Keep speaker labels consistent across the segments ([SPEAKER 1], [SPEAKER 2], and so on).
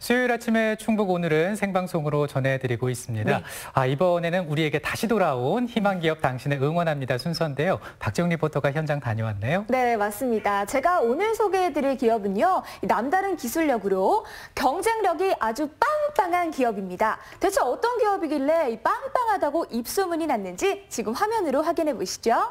[SPEAKER 1] 수요일 아침에 충북 오늘은 생방송으로 전해드리고 있습니다.
[SPEAKER 2] 네.
[SPEAKER 1] 이번에는 우리에게 다시 돌아온 희망기업 당신을 응원합니다 순서인데요. 박지영 리포터가 현장 다녀왔네요.
[SPEAKER 2] 네, 맞습니다. 제가 오늘 소개해드릴 기업은요, 남다른 기술력으로 경쟁력이 아주 빵빵한 기업입니다. 대체 어떤 기업이길래 이 빵빵하다고 입소문이 났는지 지금 화면으로 확인해 보시죠.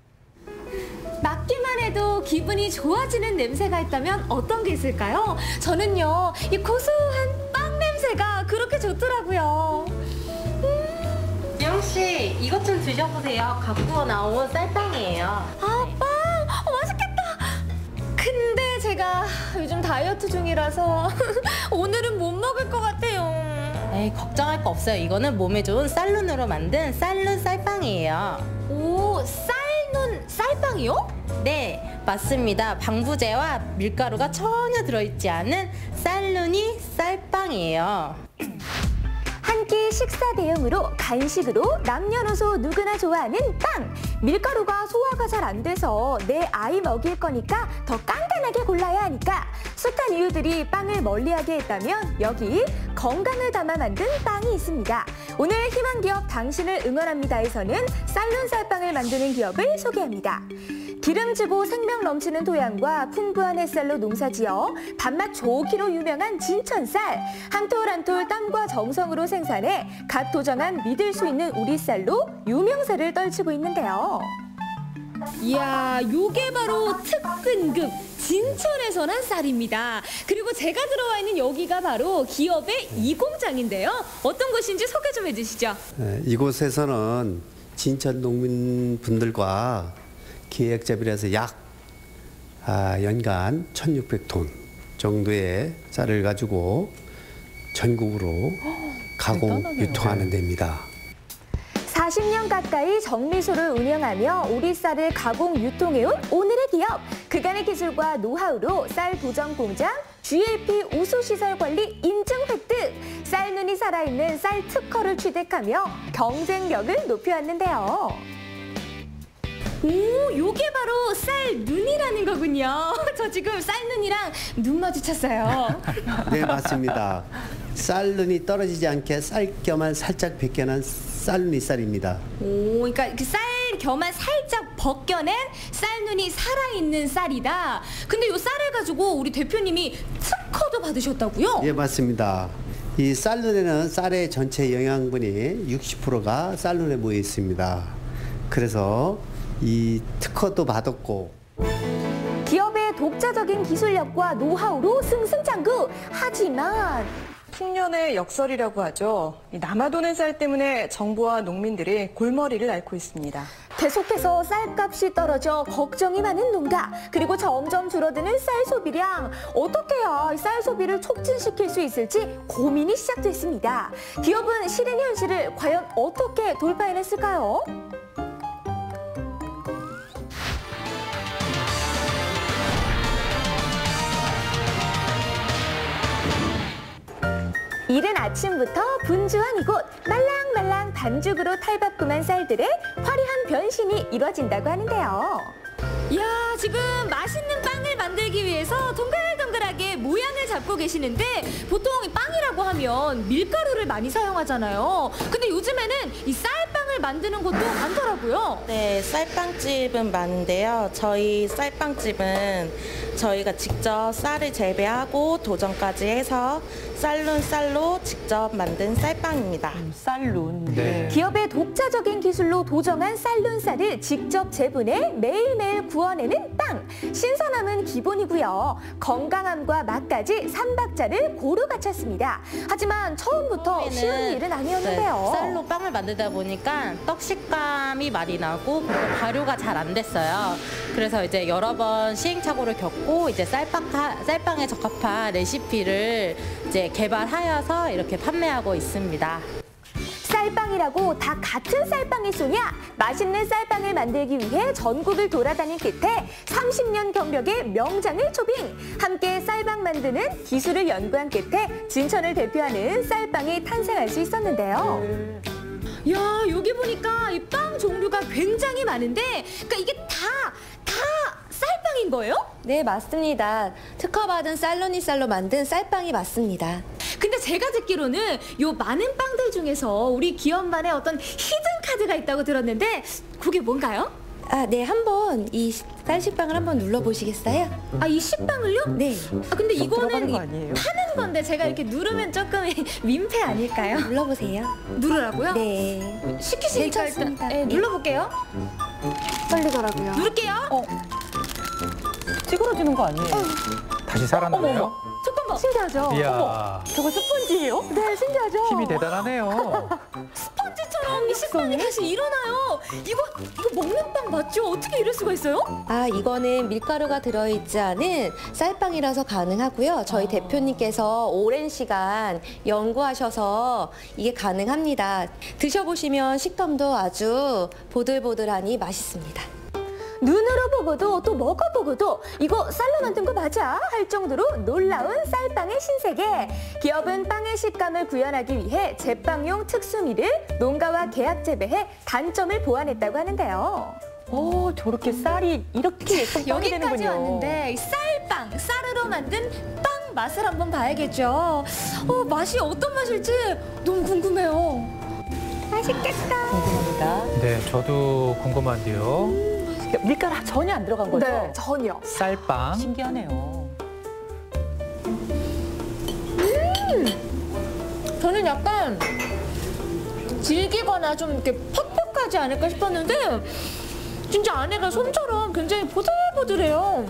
[SPEAKER 2] 맡기만 해도 기분이 좋아지는 냄새가 있다면 어떤 게 있을까요? 저는요, 이 고소한 빵 냄새가 그렇게 좋더라고요.
[SPEAKER 3] 지영 씨, 이것 좀 드셔보세요. 갖고 나온 쌀빵이에요.
[SPEAKER 2] 아, 빵! 맛있겠다! 근데 제가 요즘 다이어트 중이라서 오늘은 못 먹을 것 같아요.
[SPEAKER 3] 에이, 걱정할 거 없어요. 이거는 몸에 좋은 쌀눈으로 만든 쌀눈 쌀빵이에요.
[SPEAKER 2] 오, 쌀눈 쌀빵이요?
[SPEAKER 3] 네, 맞습니다. 방부제와 밀가루가 전혀 들어있지 않은 쌀눈이 쌀빵이에요.
[SPEAKER 2] 한 끼 식사 대용으로 간식으로 남녀노소 누구나 좋아하는 빵! 밀가루가 소화가 잘 안 돼서 내 아이 먹일 거니까 더 깐깐하게 골라야 하니까 숱한 이유들이 빵을 멀리하게 했다면 여기 건강을 담아 만든 빵이 있습니다. 오늘 희망기업 당신을 응원합니다에서는 쌀눈 쌀빵을 만드는 기업을 소개합니다. 기름지고 생명 넘치는 토양과 풍부한 햇살로 농사지어 단맛 좋기로 유명한 진천쌀. 한 톨 한 톨 땀과 정성으로 생산해 갓 도정한 믿을 수 있는 우리 쌀로 유명세를 떨치고 있는데요. 이야, 요게 바로 특근급 진천에서 난 쌀입니다. 그리고 제가 들어와 있는 여기가 바로 기업의 이 공장인데요. 어떤 곳인지 소개 좀 해주시죠.
[SPEAKER 4] 이곳에서는 진천 농민분들과 기획자비라서 약 연간 1,600톤 정도의 쌀을 가지고 전국으로 가공 유통하는 데입니다.
[SPEAKER 2] 40년 가까이 정미소를 운영하며 우리 쌀을 가공 유통해온 오늘의 기업. 그간의 기술과 노하우로 쌀 도정 공장 GAP 우수시설 관리 인증 획득. 쌀눈이 살아있는 쌀 특허를 취득하며 경쟁력을 높여왔는데요. 오, 요게 바로 쌀눈이라는 거군요. 저 지금 쌀눈이랑 눈 마주쳤어요.
[SPEAKER 4] 네, 맞습니다. 쌀눈이 떨어지지 않게 쌀겨만 살짝 벗겨난 쌀눈이 쌀입니다.
[SPEAKER 2] 오, 그러니까 그 쌀겨만 살짝 벗겨낸 쌀눈이 살아있는 쌀이다. 근데 요 쌀을 가지고 우리 대표님이 특허도 받으셨다고요?
[SPEAKER 4] 예, 맞습니다. 이 쌀눈에는 쌀의 전체 영양분이 60%가 쌀눈에 모여 있습니다. 그래서 이 특허도 받았고,
[SPEAKER 2] 기업의 독자적인 기술력과 노하우로 승승장구. 하지만
[SPEAKER 5] 풍년의 역설이라고 하죠. 이 남아도는 쌀 때문에 정부와 농민들이 골머리를 앓고 있습니다.
[SPEAKER 2] 계속해서 쌀값이 떨어져 걱정이 많은 농가, 그리고 점점 줄어드는 쌀 소비량. 어떻게 해야 쌀 소비를 촉진시킬 수 있을지 고민이 시작됐습니다. 기업은 실행 현실을 과연 어떻게 돌파해냈을까요? 이른 아침부터 분주한 이곳, 말랑말랑 반죽으로 탈바꿈한 쌀들의 화려한 변신이 이루어진다고 하는데요. 이야, 지금 맛있는 빵을 만들기 위해서 동글동글하게 모양을 잡고 계시는데, 보통 빵이라고 하면 밀가루를 많이 사용하잖아요. 근데 요즘에는 이 쌀빵을 만드는 곳도 많더라고요.
[SPEAKER 3] 네, 쌀빵집은 많은데요. 저희 쌀빵집은 저희가 직접 쌀을 재배하고 도정까지 해서 쌀눈 쌀로 직접 만든 쌀빵입니다.
[SPEAKER 5] 쌀눈.
[SPEAKER 1] 네.
[SPEAKER 2] 기업의 독자적인 기술로 도정한 쌀눈 쌀을 직접 재분해 매일매일 구워내는 빵. 신선함은 기본이고요. 건강함과 맛까지 3박자를 고루 갖췄습니다. 하지만 처음부터 쉬운 일은 아니었는데요.
[SPEAKER 3] 네, 쌀로 빵을 만들다 보니까 떡 식감이 많이 나고, 그리고 발효가 잘 안 됐어요. 그래서 이제 여러 번 시행착오를 겪고 이제 쌀빵에 적합한 레시피를 이제 개발하여서 이렇게 판매하고 있습니다.
[SPEAKER 2] 쌀빵이라고 다 같은 쌀빵이 쏘냐? 맛있는 쌀빵을 만들기 위해 전국을 돌아다닌 끝에 30년 경력의 명장을 초빙! 함께 쌀빵 만드는 기술을 연구한 끝에 진천을 대표하는 쌀빵이 탄생할 수 있었는데요. 야, 여기 보니까 이 빵 종류가 굉장히 많은데, 그러니까 이게 다 쌀빵인 거예요?
[SPEAKER 6] 네, 맞습니다. 특허받은 쌀눈이 쌀로 만든 쌀빵이 맞습니다.
[SPEAKER 2] 근데 제가 듣기로는 요 많은 빵들 중에서 우리 기업만의 어떤 히든 카드가 있다고 들었는데 그게 뭔가요?
[SPEAKER 6] 아, 네, 한번 이 쌀식빵을 한번 눌러보시겠어요?
[SPEAKER 2] 아, 이 식빵을요?
[SPEAKER 6] 네.
[SPEAKER 2] 아, 근데 이거는
[SPEAKER 5] 들어가는 거 아니에요?
[SPEAKER 2] 파는 건데 제가 이렇게 누르면 조금 민폐 아닐까요?
[SPEAKER 6] 눌러보세요.
[SPEAKER 2] 누르라고요?
[SPEAKER 6] 네.
[SPEAKER 2] 시키시니까 일단
[SPEAKER 6] 괜찮습니다.
[SPEAKER 2] 네, 눌러볼게요.
[SPEAKER 5] 빨리 가라고요.
[SPEAKER 2] 누를게요.
[SPEAKER 5] 찌그러지는 거 아니에요?
[SPEAKER 1] 다시 살아나네요.
[SPEAKER 2] 잠깐만.
[SPEAKER 5] 신기하죠?
[SPEAKER 1] 이야,
[SPEAKER 5] 저거 스펀지예요? 네, 신기하죠?
[SPEAKER 1] 힘이 대단하네요.
[SPEAKER 2] 스펀지처럼 이 식빵이 다시 일어나요. 이거 먹는 빵 맞죠? 어떻게 이럴 수가 있어요?
[SPEAKER 6] 아, 이거는 밀가루가 들어있지 않은 쌀빵이라서 가능하고요. 저희 대표님께서 오랜 시간 연구하셔서 이게 가능합니다. 드셔보시면 식감도 아주 보들보들하니 맛있습니다.
[SPEAKER 2] 눈으로 보고도 또 먹어보고도 이거 쌀로 만든 거 맞아? 할 정도로 놀라운 쌀빵의 신세계. 기업은 빵의 식감을 구현하기 위해 제빵용 특수미를 농가와 계약 재배해 단점을 보완했다고 하는데요.
[SPEAKER 5] 오, 저렇게 쌀이 이렇게 예쁜 빵이 되는군요.
[SPEAKER 2] 여기까지 왔는데 이 쌀빵, 쌀으로 만든 빵 맛을 한번 봐야겠죠. 맛이 어떤 맛일지 너무 궁금해요. 맛있겠다.
[SPEAKER 5] 궁금합니다.
[SPEAKER 1] 네, 저도 궁금한데요.
[SPEAKER 5] 밀가루 전혀 안 들어간 거죠?
[SPEAKER 2] 네, 전혀.
[SPEAKER 1] 쌀빵.
[SPEAKER 5] 신기하네요.
[SPEAKER 2] 저는 약간 질기거나 좀 이렇게 퍽퍽하지 않을까 싶었는데 진짜 안에가 솜처럼 굉장히 보들보들해요.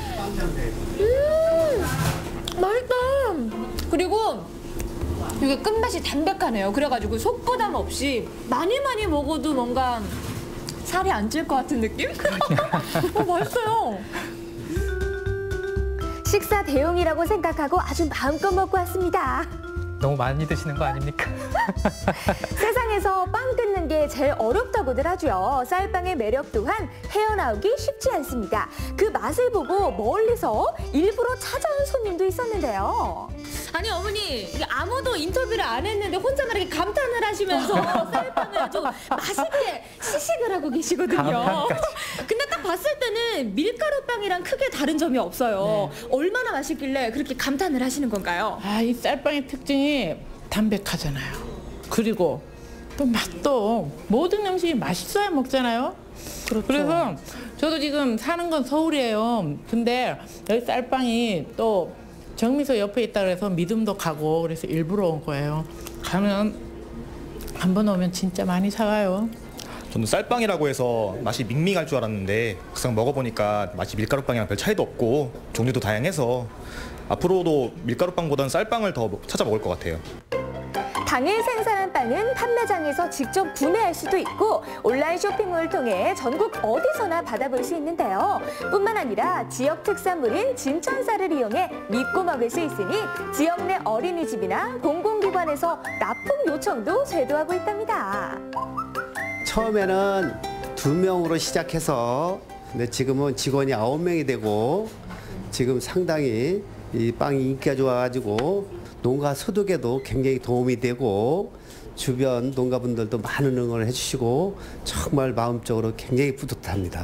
[SPEAKER 2] 맛있다. 그리고 이게 끝맛이 담백하네요. 그래가지고 속부담 없이 많이 먹어도 뭔가 살이 안 찔 것 같은 느낌? 맛있어요. 식사 대용이라고 생각하고 아주 마음껏 먹고 왔습니다.
[SPEAKER 1] 너무 많이 드시는 거 아닙니까?
[SPEAKER 2] 세상에서 빵 뜯는 게 제일 어렵다고들 하죠. 쌀빵의 매력 또한 헤어나오기 쉽지 않습니다. 그 맛을 보고 멀리서 일부러 찾아온 손님도 있었는데요. 아니 어머니, 이게 아무도 인터뷰를 안 했는데 혼자만 이렇게 감탄을 하시면서 쌀빵을 아주 맛있게 시식을 하고 계시거든요.
[SPEAKER 1] 감탄까지.
[SPEAKER 2] 근데 딱 봤을 때는 밀가루빵이랑 크게 다른 점이 없어요. 얼마나 맛있길래 그렇게 감탄을 하시는 건가요?
[SPEAKER 7] 아, 이 쌀빵의 특징이 담백하잖아요. 그리고 또 맛도 모든 음식이 맛있어야 먹잖아요. 그래서 저도 지금 사는 건 서울이에요. 근데 여기 쌀빵이 또 정미소 옆에 있다 그래서 믿음도 가고 그래서 일부러 온 거예요. 가면 한번 오면 진짜 많이 사가요.
[SPEAKER 8] 저는 쌀빵이라고 해서 맛이 밍밍할 줄 알았는데 막상 먹어보니까 맛이 밀가루빵이랑 별 차이도 없고 종류도 다양해서 앞으로도 밀가루빵보다는 쌀빵을 더 찾아 먹을 것 같아요.
[SPEAKER 2] 당일 생산한 빵은 판매장에서 직접 구매할 수도 있고 온라인 쇼핑몰을 통해 전국 어디서나 받아볼 수 있는데요. 뿐만 아니라 지역 특산물인 진천쌀을 이용해 믿고 먹을 수 있으니 지역 내 어린이집이나 공공기관에서 납품 요청도 제도하고 있답니다.
[SPEAKER 4] 처음에는 2명으로 시작해서 근데 지금은 직원이 9명이 되고 지금 상당히 이 빵이 인기가 좋아가지고 농가 소득에도 굉장히 도움이 되고 주변 농가분들도 많은 응원을 해주시고 정말 마음적으로 굉장히 뿌듯합니다.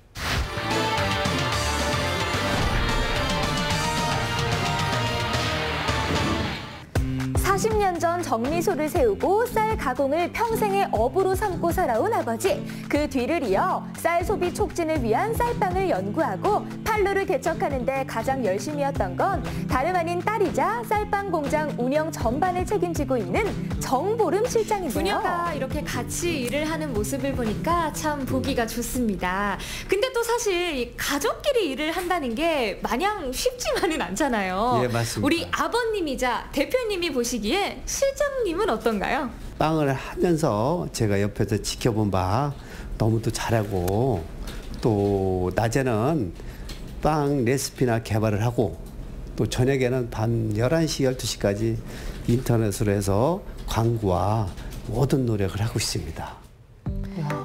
[SPEAKER 2] 40년 전 정미소를 세우고 쌀 가공을 평생의 업으로 삼고 살아온 아버지. 그 뒤를 이어 쌀 소비 촉진을 위한 쌀빵을 연구하고 판로를 개척하는 데 가장 열심이었던 건 다름 아닌 딸이자 쌀빵 공장 운영 전반을 책임지고 있는 정보름 실장인데요. 부녀가 이렇게 같이 일을 하는 모습을 보니까 참 보기가 좋습니다. 근데 또 사실 이 가족끼리 일을 한다는 게 마냥 쉽지만은 않잖아요.
[SPEAKER 4] 예, 맞습니다.
[SPEAKER 2] 우리 아버님이자 대표님이 보시기에 실장님은 어떤가요?
[SPEAKER 4] 빵을 하면서 제가 옆에서 지켜본 바 너무도 잘하고 또 낮에는 빵 레시피나 개발을 하고 또 저녁에는 밤 11시, 12시까지 인터넷으로 해서 광고와 모든 노력을 하고 있습니다.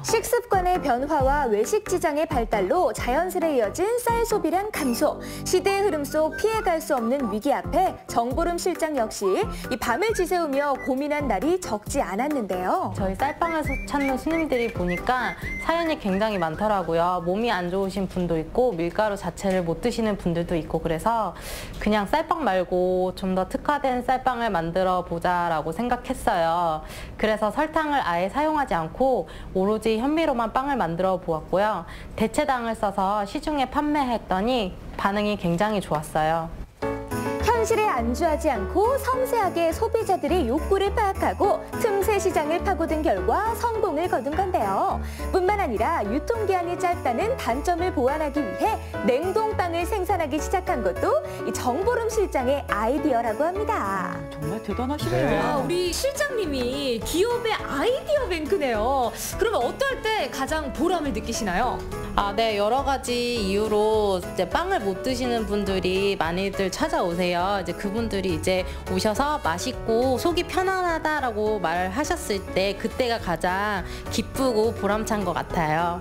[SPEAKER 2] 식습관의 변화와 외식 지장의 발달로 자연스레 이어진 쌀 소비량 감소. 시대의 흐름 속 피해갈 수 없는 위기 앞에 정보름 실장 역시 이 밤을 지새우며 고민한 날이 적지 않았는데요.
[SPEAKER 3] 저희 쌀빵을 찾는 손님들이 보니까 사연이 굉장히 많더라고요. 몸이 안 좋으신 분도 있고 밀가루 자체를 못 드시는 분들도 있고 그래서 그냥 쌀빵 말고 좀 더 특화된 쌀빵을 만들어 보자라고 생각했어요. 그래서 설탕을 아예 사용하지 않고 오로지 현미로만 빵을 만들어 보았고요. 대체당을 써서 시중에 판매했더니 반응이 굉장히 좋았어요.
[SPEAKER 2] 현실에 안주하지 않고 섬세하게 소비자들의 욕구를 파악하고 틈새 시장을 파고든 결과 성공을 거둔 건데요. 뿐만 아니라 유통기한이 짧다는 단점을 보완하기 위해 냉동빵을 생산하기 시작한 것도 이 정보름 실장의 아이디어라고 합니다.
[SPEAKER 9] 정말 대단하시네요.
[SPEAKER 1] 네.
[SPEAKER 10] 아, 우리 실장님이 기업의 아이디어 뱅크네요. 그러면 어떨 때 가장 보람을 느끼시나요?
[SPEAKER 3] 네, 여러 가지 이유로 이제 빵을 못 드시는 분들이 많이들 찾아오세요. 이제 그분들이 이제 오셔서 맛있고 속이 편안하다라고 말하셨을 때 그때가 가장 기쁘고 보람찬 것 같아요.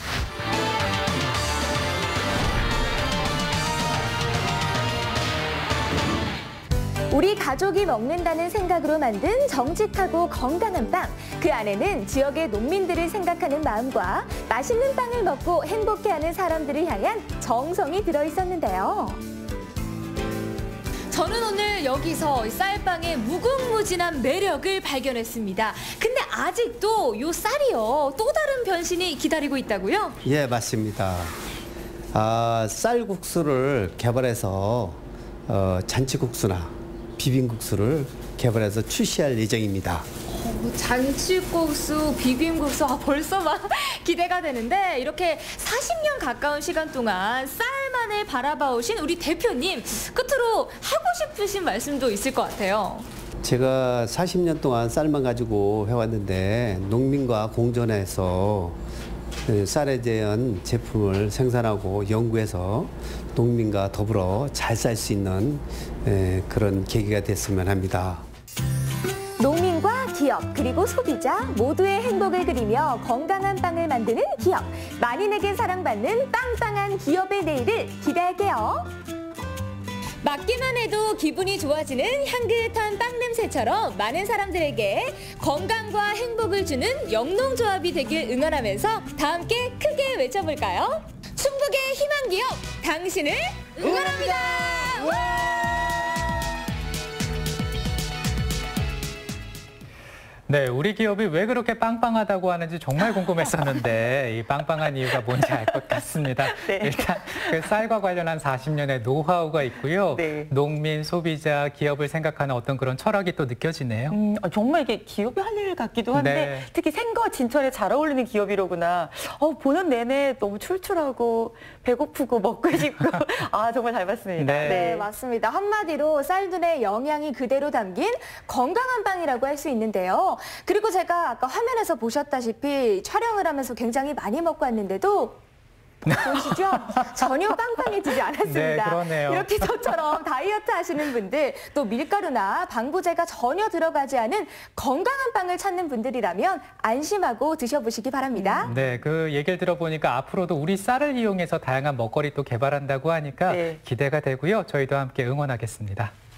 [SPEAKER 2] 우리 가족이 먹는다는 생각으로 만든 정직하고 건강한 빵. 그 안에는 지역의 농민들을 생각하는 마음과 맛있는 빵을 먹고 행복해하는 사람들을 향한 정성이 들어있었는데요.
[SPEAKER 10] 저는 오늘 여기서 쌀빵의 무궁무진한 매력을 발견했습니다. 근데 아직도 이 쌀이요, 또 다른 변신이 기다리고 있다고요?
[SPEAKER 4] 예, 맞습니다. 쌀국수를 개발해서 잔치국수나 비빔국수를 개발해서 출시할 예정입니다.
[SPEAKER 10] 잔치국수, 비빔국수, 벌써 막 기대가 되는데 이렇게 40년 가까운 시간 동안 쌀만을 바라봐 오신 우리 대표님, 끝으로 하고 싶으신 말씀도 있을 것 같아요.
[SPEAKER 4] 제가 40년 동안 쌀만 가지고 해왔는데 농민과 공존해서 쌀에 대한 제품을 생산하고 연구해서 농민과 더불어 잘 살 수 있는 그런 계기가 됐으면 합니다.
[SPEAKER 2] 농민과 기업 그리고 소비자 모두의 행복을 그리며 건강한 빵을 만드는 기업. 만인에게 사랑받는 빵빵한 기업의 내일을 기대할게요.
[SPEAKER 10] 맡기만 해도 기분이 좋아지는 향긋한 빵 냄새처럼 많은 사람들에게 건강과 행복을 주는 영농조합이 되길 응원하면서 다 함께 크게 외쳐볼까요? 충북의 희망 기업, 당신을 응원합니다.
[SPEAKER 1] 네, 우리 기업이 왜 그렇게 빵빵하다고 하는지 정말 궁금했었는데 이 빵빵한 이유가 뭔지 알 것 같습니다.
[SPEAKER 9] 네.
[SPEAKER 1] 일단 그 쌀과 관련한 40년의 노하우가 있고요.
[SPEAKER 9] 네.
[SPEAKER 1] 농민, 소비자, 기업을 생각하는 어떤 그런 철학이 또 느껴지네요.
[SPEAKER 9] 정말 이게 기업이 할 일 같기도 한데
[SPEAKER 1] 네.
[SPEAKER 9] 특히 생과 진천에 잘 어울리는 기업이로구나. 보는 내내 너무 출출하고 배고프고 먹고 싶고 정말 잘 봤습니다.
[SPEAKER 1] 네.
[SPEAKER 2] 네, 맞습니다. 한마디로 쌀들의 영양이 그대로 담긴 건강한 빵이라고 할 수 있는데요. 그리고 제가 아까 화면에서 보셨다시피 촬영을 하면서 굉장히 많이 먹고 왔는데도 보시죠? 전혀 빵빵해지지 않았습니다.
[SPEAKER 1] 네, 그러네요.
[SPEAKER 2] 이렇게 저처럼 다이어트 하시는 분들, 또 밀가루나 방부제가 전혀 들어가지 않은 건강한 빵을 찾는 분들이라면 안심하고 드셔보시기 바랍니다.
[SPEAKER 1] 네, 그 얘기를 들어보니까 앞으로도 우리 쌀을 이용해서 다양한 먹거리 또 개발한다고 하니까
[SPEAKER 9] 네.
[SPEAKER 1] 기대가 되고요. 저희도 함께 응원하겠습니다.